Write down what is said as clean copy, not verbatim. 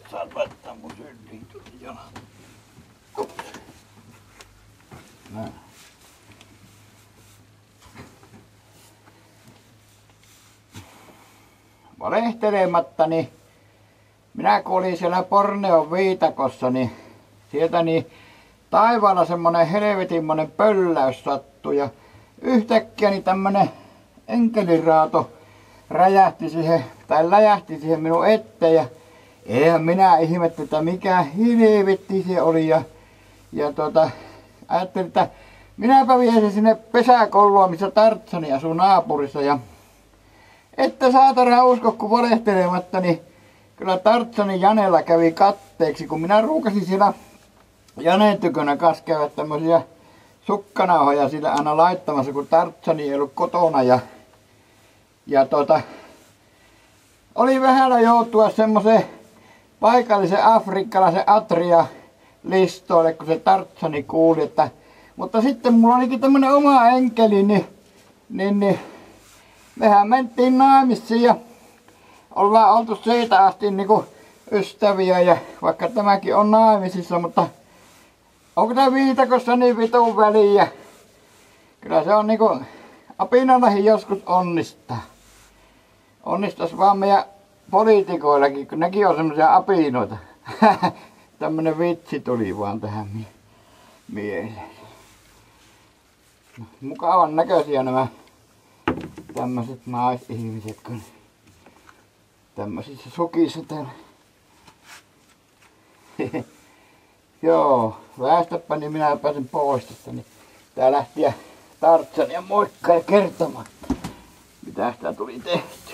saat laittaa mun syliin tuonne jonon. Näin. Valehtelematta, niin minä kun olin siellä Borneon viitakossa, niin sieltä niin taivaalla semmonen helvetinmonen pölläys sattui ja yhtäkkiä niin tämmönen enkeliraato räjähti siihen minun eteen ja eihän minä ihmettä, että mikä helvetti se oli ja ajattelin, että minäpä vien sen sinne pesäkollua, missä Tartsani asuu naapurissa ja että saatana usko, kun valehtelematta, niin kyllä Tartsanin Janella kävi katteeksi, kun minä ruukasin siellä Janen tykönä kanssa käydä tämmösiä sukkanauhoja sillä aina laittamassa, kun Tartsani ei ollut kotona ja oli vähällä joutua semmoiseen paikallisen afrikkalaisen Atria-listoille, kun se Tartsani kuuli, että mutta sitten mulla olikin tämmönen oma enkeli, niin mehän mentiin naimisiin ja ollaan oltu siitä asti niinku ystäviä ja vaikka tämäkin on naimisissa, mutta onko tää viitakossa niin vitun väliä? Kyllä se on niinku apinallakin joskus onnistaa. Onnistais vaan meidän poliitikoillakin, kun nekin on semmosia apinoita. Tämmönen vitsi tuli vaan tähän mieleen. Mukavan näköisiä nämä tämmöiset naisihmiset, kun tämmöisissä sukissa täällä. Joo, väistäpä niin minä pääsen pois tästä, niin tää lähti ja Tartsania moikkaa ja kertomaan, mitä sitä tuli tehty.